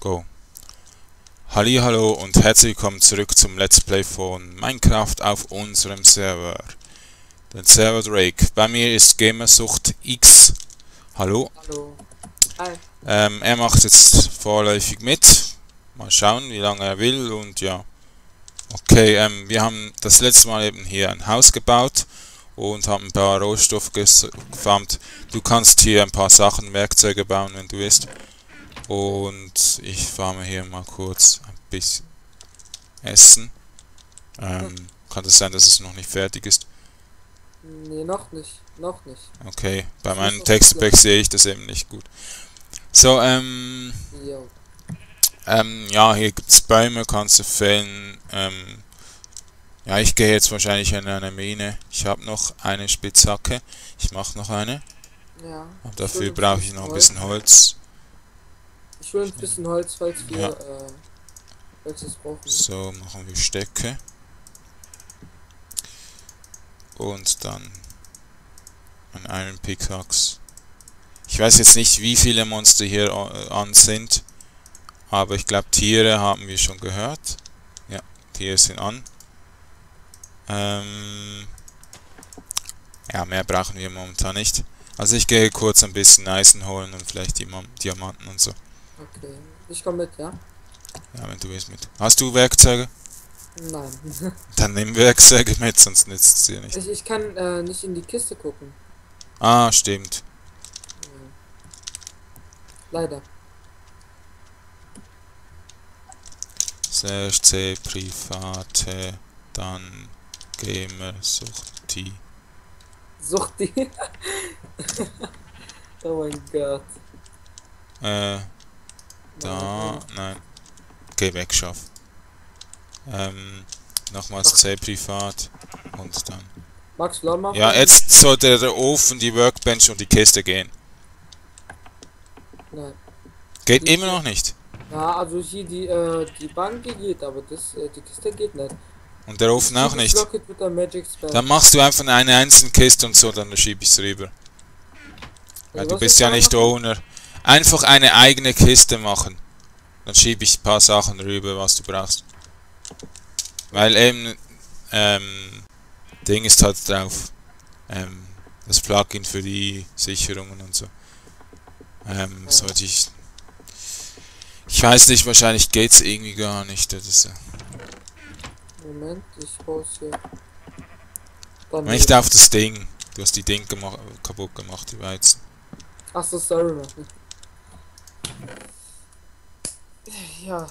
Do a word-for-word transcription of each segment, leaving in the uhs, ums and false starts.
Go. Hallihallo und herzlich willkommen zurück zum Let's Play von Minecraft auf unserem Server. Den Server Drake. Bei mir ist Gamersucht X. Hallo. Hallo. Hi. Ähm, er macht jetzt vorläufig mit. Mal schauen, wie lange er will und ja. Okay, ähm, wir haben das letzte Mal eben hier ein Haus gebaut und haben ein paar Rohstoffe gefarmt. Du kannst hier ein paar Sachen, Werkzeuge bauen, wenn du willst. Und ich farme hier mal kurz ein bisschen Essen. Ähm, kann das sein, dass es noch nicht fertig ist? Nee, noch nicht. Noch nicht. Okay, bei meinem Textpack sehe ich das eben nicht gut. So, ähm... Jo. Ähm, ja, hier gibt's Bäume, kannst du fällen. Ähm, ja, ich gehe jetzt wahrscheinlich in eine Mine. Ich habe noch eine Spitzhacke. Ich mache noch eine. Ja. Und dafür brauche ich noch ein bisschen Holz. Ich will ein bisschen Holz, falls wir Ja. äh, welches brauchen. So, machen wir Stöcke. Und dann ein Iron Pickaxe. Ich weiß jetzt nicht, wie viele Monster hier an sind. Aber ich glaube, Tiere haben wir schon gehört. Ja, Tiere sind an. Ähm, ja, mehr brauchen wir momentan nicht. Also ich gehe kurz ein bisschen Eisen holen und vielleicht die Diamanten und so. Okay, ich komme mit, ja? Ja, wenn du willst mit. Hast du Werkzeuge? Nein. Dann nimm Werkzeuge mit, sonst nützt es dir nicht. Ich, ich kann äh, nicht in die Kiste gucken. Ah, stimmt. Ja. Leider. Slash C private, dann Gamer Suchti. Suchti. Oh mein Gott. Äh, da, nein. Okay, wegschaff. Ähm, nochmals C privat und dann. Magst du machen? Ja, jetzt sollte der Ofen, die Workbench und die Kiste gehen. Nein. Geht Die immer noch nicht. Ja, also hier die, äh, die Bank die geht, aber das, äh, die Kiste geht nicht. Und der Ofen auch nicht. Mit der Magic Spell. Dann machst du einfach eine einzelne Kiste und so, dann schiebe ich es rüber. Weil Also du bist ja nicht Owner. Einfach eine eigene Kiste machen. Dann schiebe ich ein paar Sachen rüber, was du brauchst. Weil eben, ähm, Ding ist halt drauf. Ähm, das Plugin für die Sicherungen und so. Ähm, Ja. sollte ich... Ich weiß nicht, wahrscheinlich geht's irgendwie gar nicht. Das ist, Moment, ich baue hier. Dann nicht auf das Ding. Du hast die Ding gemacht, kaputt gemacht, die Weizen. Ach so, sorry, man. Ja.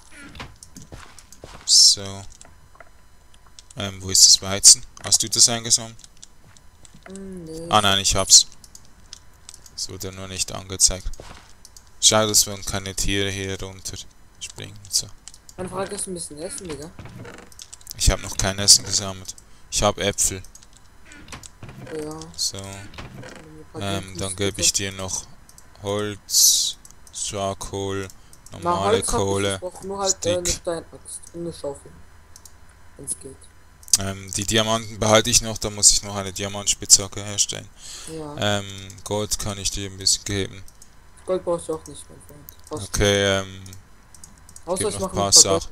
So. Ähm, wo ist das Weizen? Hast du das eingesammelt? Hm, nee. Ah nein, ich hab's. Es wurde nur nicht angezeigt. Schau, dass wir keine Tiere hier runter springen. So. Meine Frage ist ein bisschen Essen, Digga. Ich habe noch kein Essen gesammelt. Ich habe Äpfel. Ja. So. Ähm, dann gebe ich dir noch Holz, Charcoal, normale Kohle, Ich brauch nur halt äh, eine Stick. Steinaxt und eine Schaufel. Wenn's geht. Ähm, die Diamanten behalte ich noch, da muss ich noch eine Diamantspitzhacke herstellen. Ja. Ähm, Gold kann ich dir ein bisschen geben. Gold brauchst du auch nicht, mein Freund. Brauchst Okay, ähm, du. Außer gib ich noch mache ein paar ein paar Sachen. Gold.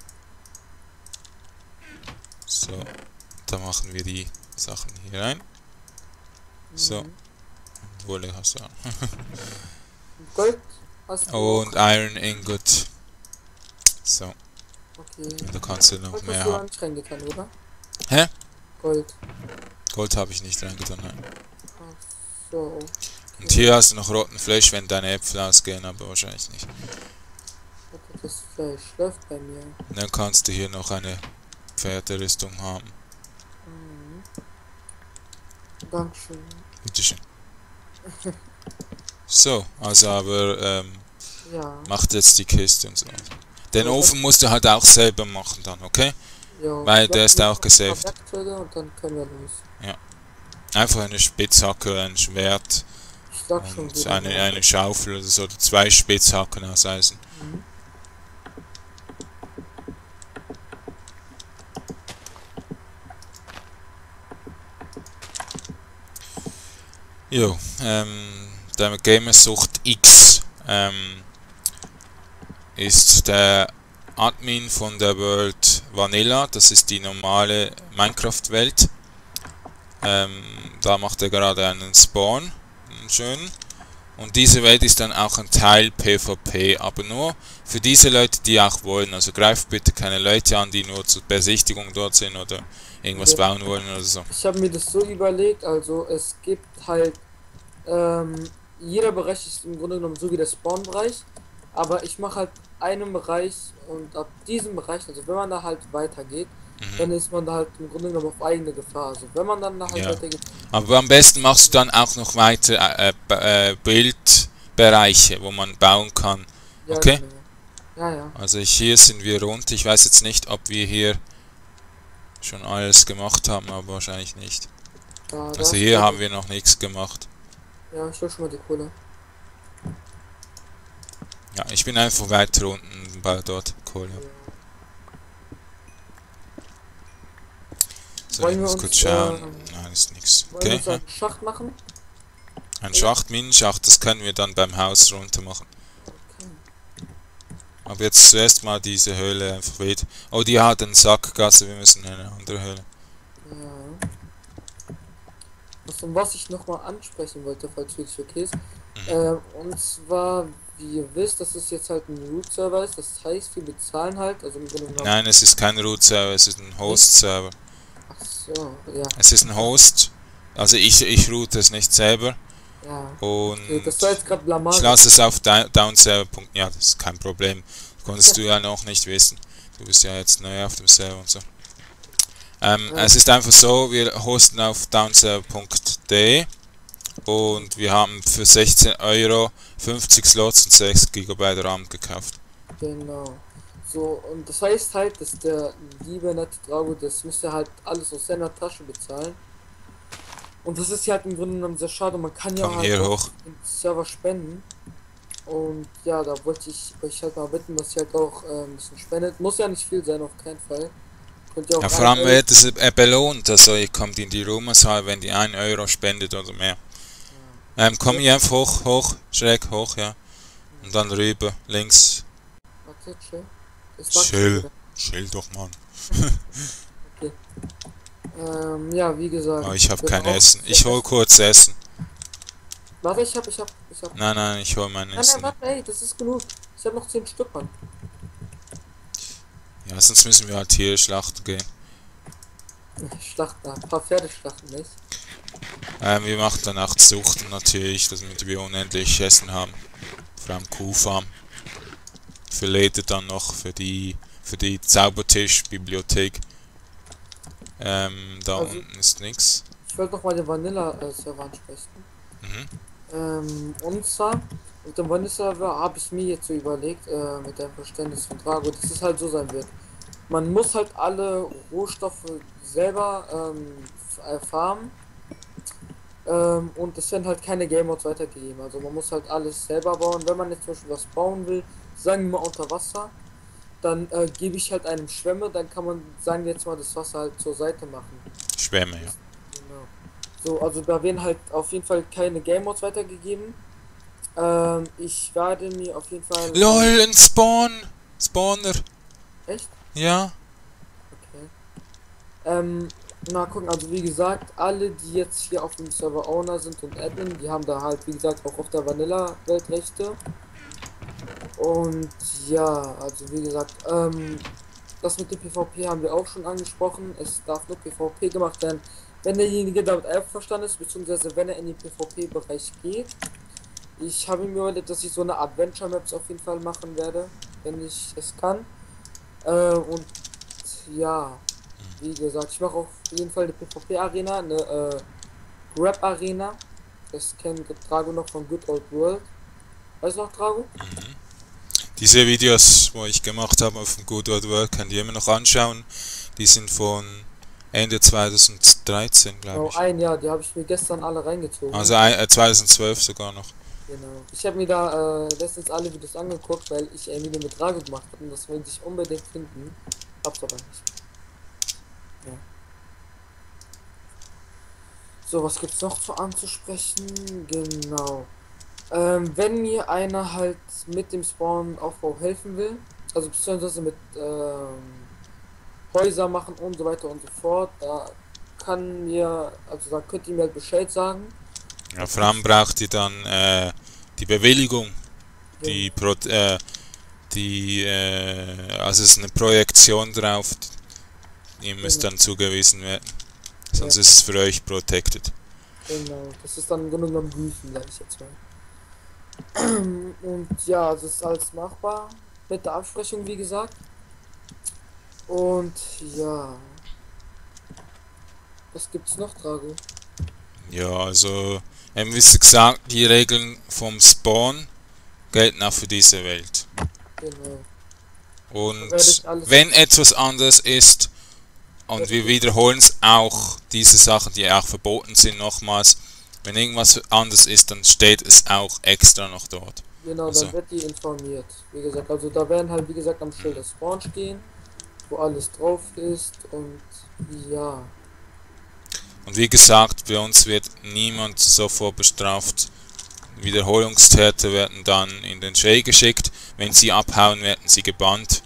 So, da machen wir die Sachen hier rein. So, Mhm. Wolle hast du. Gold hast du Und auch. Iron Ingot. So, Okay. da kannst du noch Gold mehr hast du haben. nicht reingetan, oder? Hä? Gold. Gold habe ich nicht reingetan, nein. Ach so. Und hier hast du noch roten Fleisch, wenn deine Äpfel ausgehen, aber wahrscheinlich nicht. Das Fleisch läuft bei mir. Und dann kannst du hier noch eine Pferderüstung haben. Mhm. Dankeschön. Bitteschön. So, also aber ähm, Ja. macht jetzt die Kiste und so. Den Ja, Ofen musst du halt auch selber machen dann, okay? Jo, Weil ich der mach ist mir auch noch ein paar gesaved. Werkzeuge und dann können wir los. Einfach eine Spitzhacke, ein Schwert Ich sag schon und wieder. eine, eine Schaufel oder so, oder zwei Spitzhacken aus Eisen. Mhm. Jo, ähm, der Gamersucht X, ähm, ist der Admin von der World Vanilla, das ist die normale Minecraft-Welt. Ähm, da macht er gerade einen Spawn, einen schönen. Und diese Welt ist dann auch ein Teil PvP, aber nur für diese Leute, die auch wollen. Also greift bitte keine Leute an, die nur zur Besichtigung dort sind oder irgendwas Ja. bauen wollen oder so. Ich habe mir das so überlegt, also es gibt halt, ähm, jeder Bereich ist im Grunde genommen so wie der Spawn-Bereich, aber ich mache halt einen Bereich und ab diesem Bereich, also wenn man da halt weitergeht, Mhm. dann ist man da halt im Grunde genommen auf eigene Gefahr. Also wenn man dann da halt Ja. weitergeht, Aber am besten machst du dann auch noch weiter äh, äh, Bildbereiche, wo man bauen kann. ja, Okay? genau. Ja, ja. Also hier sind wir rund. Ich weiß jetzt nicht, ob wir hier schon alles gemacht haben, aber wahrscheinlich nicht. Da, da Also hast hier du- haben wir noch nichts gemacht. Ja, ich will schon mal die Kohle. Ja, ich bin einfach weiter unten bei dort Kohle. Ja. So, Wollen ich wir muss uns, kurz schauen. äh, Nein, ist nichts. Wollen wir Okay, uns ja. einen Schacht machen? Ein Schacht, Minenschacht, das können wir dann beim Haus runter machen. Okay. Aber jetzt zuerst mal diese Höhle einfach wieder. Oh, die hat eine Sackgasse, wir müssen in eine andere Höhle. Ja. Was, und was ich nochmal ansprechen wollte, falls wirklich okay ist, Mhm. äh, und zwar, wie ihr wisst, dass es jetzt halt ein Root-Server ist, das heißt, wir bezahlen halt, also im Grunde genommen. Nein, es ist kein Root-Server, es ist ein Host-Server. Ach so, ja, Es ist ein Host, also ich, ich route es nicht selber ja. und Okay, das war jetzt gerade ich Blamage. lasse es auf downserver. Ja, das ist kein Problem. Das konntest du ja noch nicht wissen. Du bist ja jetzt neu auf dem Server und so. Ähm, Ja. Es ist einfach so, wir hosten auf downserver punkt de und wir haben für sechzehn Euro fünfzig Slots und sechs Gigabyte RAM gekauft. Genau. So, und das heißt halt, dass der liebe nette Drago, das müsste halt alles aus seiner Tasche bezahlen. Und das ist ja halt im Grunde genommen sehr schade. Man kann ja Komm halt hier auch hoch. den Server spenden. Und ja, da wollte ich euch halt mal bitten, dass ihr halt auch äh, ein bisschen spendet. Muss ja nicht viel sein, auf keinen Fall. Könnt ihr auch Ja, vor ein allem Euro- wird es äh, belohnt, also ihr kommt in die Ruhmeshalle, wenn die ein Euro spendet oder mehr. Ähm, komm hier einfach hoch, hoch, schräg hoch, ja. Und dann rüber, links. Warte, chill. Das war Chill. wieder. Chill doch, Mann. Ähm, ja, wie gesagt. Oh, ich hab bin kein auch Essen. sehr Ich hol fest- kurz Essen. Warte, ich hab, ich hab, ich hab. Nein, nein, ich hol mein Nein, nein, Essen. warte, ey, das ist genug. Ich hab noch zehn Stück, Mann. Ja, sonst müssen wir halt hier schlachten gehen. Schlachten, ein paar Pferde schlachten nicht. Ähm, wir machen dann auch Zuchten natürlich, damit wir unendlich Essen haben. Vor allem Kuhfarm. Für Läden dann noch, für die für die Zaubertisch-Bibliothek. Ähm, da Also- unten ist nichts. Ich wollte noch mal den Vanilla-Server ansprechen. Mhm. Ähm, und zwar, mit dem Vanilla-Server habe ich mir jetzt so überlegt, äh, mit dem Verständnis von Drago, dass es halt so sein wird. Man muss halt alle Rohstoffe selber ähm, f- äh, farmen. Ähm, und es werden halt keine Game Mods weitergegeben. Also man muss halt alles selber bauen. Wenn man jetzt zum Beispiel was bauen will, sagen wir mal unter Wasser, dann äh, gebe ich halt einem Schwämme, dann kann man, sagen wir jetzt mal, das Wasser halt zur Seite machen. Schwämme, ja. Genau. So, also da werden halt auf jeden Fall keine Game Mods weitergegeben. Ähm, ich werde mir auf jeden Fall. LOL, ein Spawn! Spawner! Echt? Ja? Okay. Ähm, na gucken, also wie gesagt, alle, die jetzt hier auf dem Server Owner sind und Admin, die haben da halt, wie gesagt, auch auf der Vanilla-Welt Rechte. Und ja, also wie gesagt, ähm, das mit dem PvP haben wir auch schon angesprochen. Es darf nur PvP gemacht werden, wenn derjenige damit einverstanden ist, beziehungsweise wenn er in den PvP-Bereich geht. Ich habe mir überlegt, dass ich so eine Adventure Maps auf jeden Fall machen werde, wenn ich es kann. Äh, und ja, wie gesagt, ich mache auf jeden Fall eine PvP-Arena, eine äh, Grab-Arena. Das kennt Drago noch von Good Old World. Weißt du noch, Drago? Diese Videos, wo ich gemacht habe auf dem Good Old World, könnt ihr immer noch anschauen. Die sind von Ende zweitausenddreizehn, glaube Genau, ich. ein Jahr, die habe ich mir gestern alle reingezogen. Also ein- äh, zweitausendzwölf sogar noch. Genau. Ich habe mir da äh, letztens alle Videos angeguckt, weil ich ein Video mit Drago gemacht habe und das wollte ich unbedingt finden. Hab's aber nicht. Ja. So, was gibt's noch zu anzusprechen? Genau. Ähm, wenn mir einer halt mit dem Spawn-Aufbau helfen will, also beziehungsweise mit ähm, Häuser machen und so weiter und so fort, da kann mir, also da könnt ihr mir halt Bescheid sagen. Ja, Dann vor kann allem ich, braucht ihr dann äh, die Bewilligung, die genau, Pro äh, die äh, also es ist eine Projektion drauf, die müsst genau, dann zugewiesen werden. ja, Sonst ist es für euch protected. genau. Das ist dann im Grunde genommen Büßen, sag ich jetzt mal. Und ja, es ist alles machbar mit der Absprechung, wie gesagt. Und ja, was gibt's noch, Drago? Ja, also, eben wie gesagt, die Regeln vom Spawn gelten auch für diese Welt. Genau. Da werde Und ich alles, wenn etwas anders ist, und werde ich wir jetzt, wiederholen es auch, diese Sachen, die auch verboten sind, nochmals, wenn irgendwas anders ist, dann steht es auch extra noch dort. genau, dann Also, wird die informiert. Wie gesagt, also da werden halt, wie gesagt, am Schild das Spawn stehen, wo alles drauf ist und ja, und wie gesagt, bei uns wird niemand sofort bestraft. Wiederholungstäter werden dann in den Jail geschickt. Wenn sie abhauen, werden sie gebannt.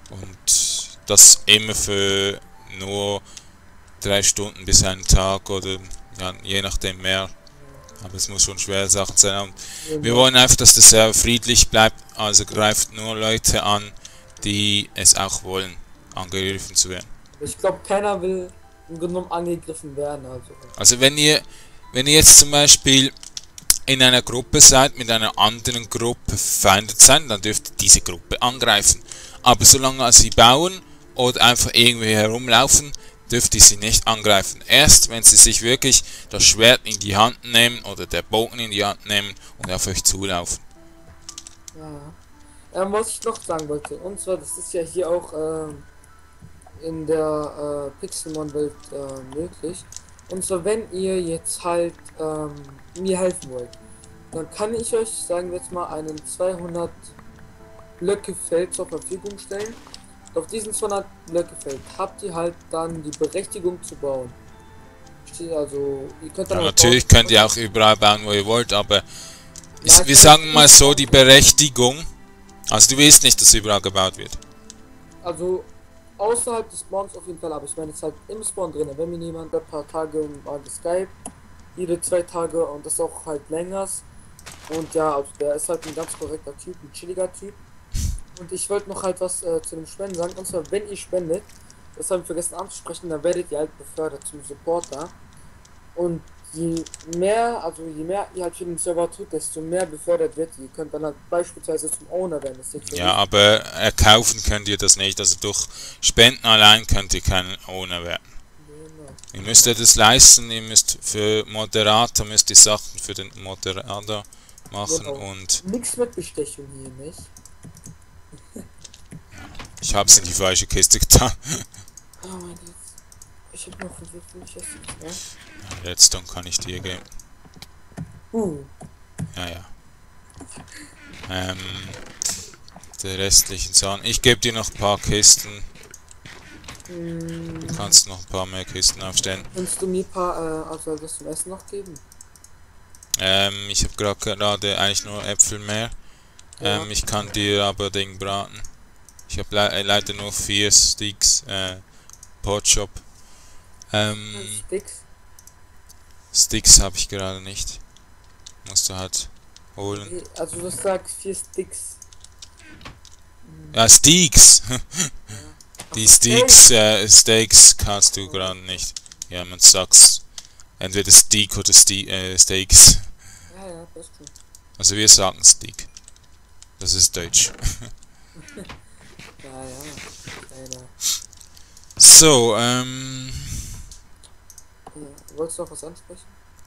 Und das immer für nur drei Stunden bis einen Tag oder ja, je nachdem mehr. Aber es muss schon schwere Sachen sein. Und wir genau. wollen einfach, dass das sehr friedlich bleibt. Also greift nur Leute an, die es auch wollen, angegriffen zu werden. Ich glaube, keiner will im Grunde genommen angegriffen werden, also. Also wenn ihr, wenn ihr jetzt zum Beispiel in einer Gruppe seid, mit einer anderen Gruppe befeindet seid, dann dürft ihr diese Gruppe angreifen. Aber solange sie bauen oder einfach irgendwie herumlaufen, dürft ihr sie nicht angreifen. Erst wenn sie sich wirklich das Schwert in die Hand nehmen oder der Bogen in die Hand nehmen und auf euch zulaufen. Ja. Ähm, was ich noch sagen wollte, und zwar, das ist ja hier auch ähm, in der äh, Pixelmon-Welt äh, möglich. Und zwar, wenn ihr jetzt halt ähm, mir helfen wollt, dann kann ich euch, sagen wir jetzt mal, einen zweihundert Blöcke Feld zur Verfügung stellen. Auf diesen zweihundert Blöcke Feld habt ihr halt dann die Berechtigung zu bauen. Steht also, ihr könnt dann Ja, halt natürlich bauen. könnt ihr auch überall bauen, wo ihr wollt, aber ich, Nein, wir ich meine, sagen mal so, die Berechtigung, also du willst nicht, dass überall gebaut wird. also außerhalb des Spawns auf jeden Fall, aber ich meine jetzt halt im Spawn drin. Wenn mir jemand ein paar Tage mal geskypt, jede zwei Tage und das auch halt länger. Und ja, also der ist halt ein ganz korrekter Typ, ein chilliger Typ. Und ich wollte noch halt was äh, zu dem Spenden sagen. Und zwar, wenn ihr spendet, das habe ich vergessen anzusprechen, dann werdet ihr halt befördert zum Supporter. Und je mehr, also je mehr ihr halt für den Server tut, desto mehr befördert wird ihr. Ihr könnt dann halt beispielsweise zum Owner werden. Das ist jetzt so Ja, aber erkaufen könnt ihr das nicht. Also durch Spenden allein könnt ihr kein Owner werden. genau. Ihr müsst das leisten, ihr müsst für Moderator, müsst die Sachen für den Moderator machen Genau. und Nichts mit Bestechung hier, nicht? ich hab's in die falsche Kiste getan. Oh mein Gott. Ich hab noch wie viel ich esse jetzt, ne? Redstone kann ich dir geben. Uh. Ja, ja. Ähm, die restlichen Sachen. Ich gebe dir noch ein paar Kisten. Mm, Du kannst noch ein paar mehr Kisten aufstellen. kannst du mir ein paar, äh, also was zum Essen noch geben? Ähm, ich habe gerade gerade eigentlich nur Äpfel mehr. Ja. Ähm, ich kann dir aber Ding braten. Ich habe le äh, leider nur vier Sticks, äh, Porkchop. Ähm, Sticks? Sticks habe ich gerade nicht. Musst du halt holen. Nee, also du sagst vier Sticks. Ja, Steaks! Ja. Die Ach, Steaks, äh, Steaks kannst du gerade nicht. Ja, man sagt's. Entweder Steak oder Ste äh, Steaks. ja, ja, das stimmt. Also wir sagen Steak. Das ist Deutsch. Ja, ja. Kleiner. So, ähm... Ja. Wolltest du noch was ansprechen?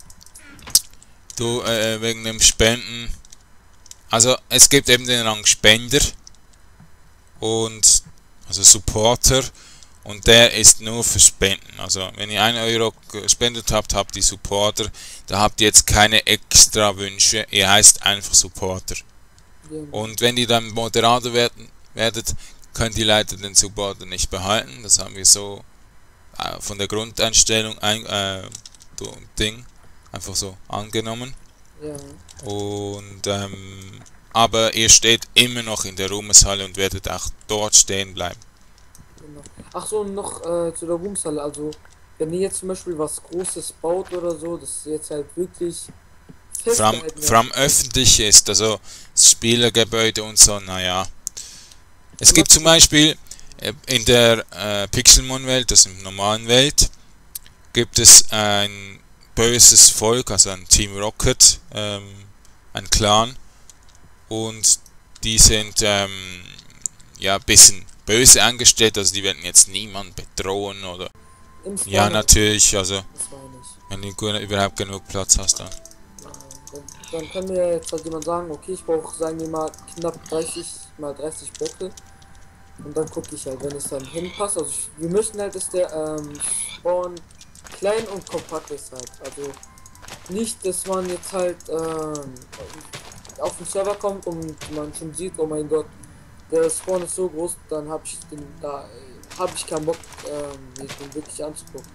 Du, äh, wegen dem Spenden. Also, es gibt eben den Rang Spender und, also Supporter, und der ist nur für Spenden. Also, wenn ihr einen Euro gespendet habt, habt ihr Supporter. Da habt ihr jetzt keine extra Wünsche. Ihr heißt einfach Supporter. Genau. Und wenn ihr dann Moderator werden, werdet, könnt ihr leider den Supporter nicht behalten. Das haben wir so äh, von der Grundeinstellung ein, äh, so Ding einfach so angenommen. Ja, Und ähm, aber ihr steht immer noch in der Ruhmeshalle und werdet auch dort stehen bleiben. genau. Ach so, und noch äh, zu der Ruhmeshalle. Also, wenn ihr jetzt zum Beispiel was Großes baut oder so, das jetzt halt wirklich Vor allem, festgehalten vor werden allem soll. öffentlich ist, also das Spielergebäude und so, naja. Es Zum gibt zum Beispiel, Beispiel äh, in der äh, Pixelmon-Welt, das im normalen Welt, gibt es ein böses Volk, also ein Team Rocket, ähm, ein Clan, und die sind ähm, ja ein bisschen böse angestellt, also die werden jetzt niemand bedrohen oder. im Ja, Spawner, natürlich, also das meine ich. wenn du gu- überhaupt genug Platz hast dann. Ja, dann, dann kann mir jetzt halt jemand sagen, okay, ich brauche, sagen wir mal, knapp dreißig mal dreißig Blöcke. Und dann gucke ich halt, wenn es dann hinpasst. Also ich, wir möchten halt, dass der ähm, Spawn klein und kompakt ist halt. Also nicht, dass man jetzt halt ähm, auf den Server kommt und man schon sieht, oh mein Gott, der Spawn ist so groß, dann habe ich den da habe ich keinen Bock, ähm, mir den wirklich anzugucken.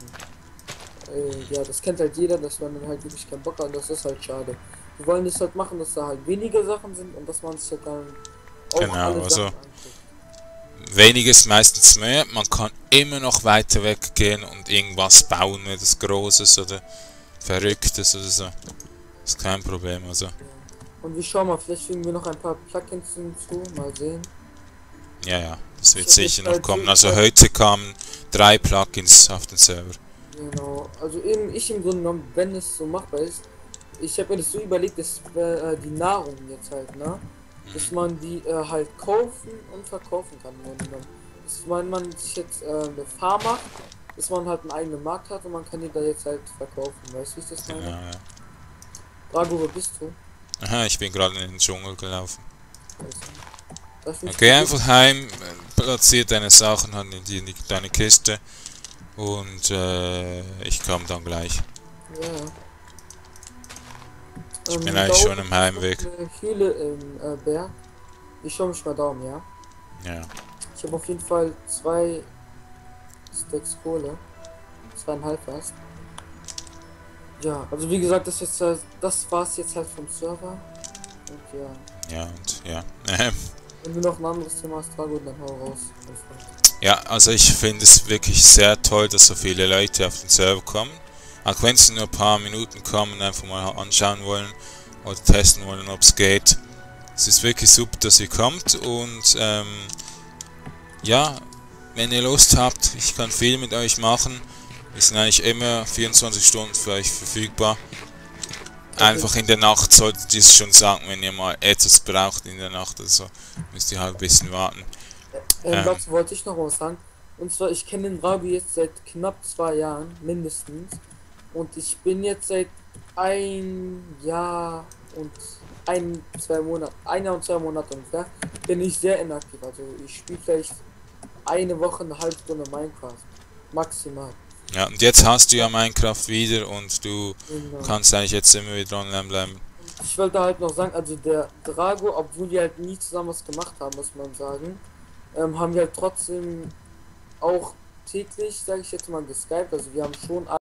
Äh, ja, das kennt halt jeder, dass man dann halt wirklich keinen Bock hat und das ist halt schade. Wir wollen es halt machen, dass da halt weniger Sachen sind und dass man sich halt dann auch Genau, alle also Sachen anguckt. weniges meistens mehr. Man kann immer noch weiter weggehen und irgendwas bauen, etwas Großes oder Verrücktes oder so. Ist kein Problem, also. Ja. Und wir schauen mal, vielleicht fügen wir noch ein paar Plugins hinzu, mal sehen. Ja, ja, das Ich wird habe sicher jetzt noch halt kommen. so, Also äh, heute kamen drei Plugins auf den Server. genau, also eben ich im Grunde genommen, wenn es so machbar ist, ich habe mir das so überlegt, dass äh, die Nahrung jetzt halt, ne, dass Mhm. man die äh, halt kaufen und verkaufen kann. Im Grunde genommen. Dass man, man sich jetzt äh, eine Farm macht, dass man halt einen eigenen Markt hat und man kann die da jetzt halt verkaufen. Weißt du, wie ich das Genau, meine? ja. Drago, wo bist du? Aha, ich bin gerade in den Dschungel gelaufen. Also, darf ich mich Geh besuchen? einfach heim, äh, platzier deine Sachen halt in, die, in die, deine Kiste und äh, ich komme dann gleich. Ja, ja. Ich bin Ähm, da eigentlich schon oben im ist noch Heimweg. eine Höhle im äh, Berg. Ich schau mich mal da um, ja. Ja. Ich habe auf jeden Fall zwei Stacks Kohle. Zweieinhalb fast. Ja, also wie gesagt, das jetzt äh, das war's jetzt halt vom Server. Und ja. Ja, und ja. Ähm, Wenn du noch ein anderes Thema hast, Drago, dann hau raus. mein Freund. ja, also ich finde es wirklich sehr toll, dass so viele Leute auf den Server kommen. Auch wenn sie nur ein paar Minuten kommen, einfach mal anschauen wollen oder testen wollen, ob es geht. Es ist wirklich super, dass ihr kommt und ähm, ja, wenn ihr Lust habt, ich kann viel mit euch machen. Wir sind eigentlich immer vierundzwanzig Stunden für euch verfügbar. Einfach in der Nacht solltet ihr es schon sagen, wenn ihr mal etwas braucht in der Nacht oder so. Müsst ihr halt ein bisschen warten. Ähm, Ähm, dazu wollte ich noch was sagen. Und zwar, ich kenne den Drago jetzt seit knapp zwei Jahren, mindestens. Und ich bin jetzt seit ein Jahr und ein, zwei Monate, ein Jahr und zwei Monate ungefähr, bin ich sehr inaktiv. Also ich spiele vielleicht eine Woche, eine halbe Stunde Minecraft. Maximal. ja, und jetzt hast du ja Minecraft wieder und du Genau. kannst eigentlich jetzt immer wieder online bleiben. Und ich wollte halt noch sagen, also der Drago, obwohl wir halt nie zusammen was gemacht haben, muss man sagen, ähm, haben wir halt trotzdem auch täglich, sage ich jetzt mal, geskypt. Also wir haben schon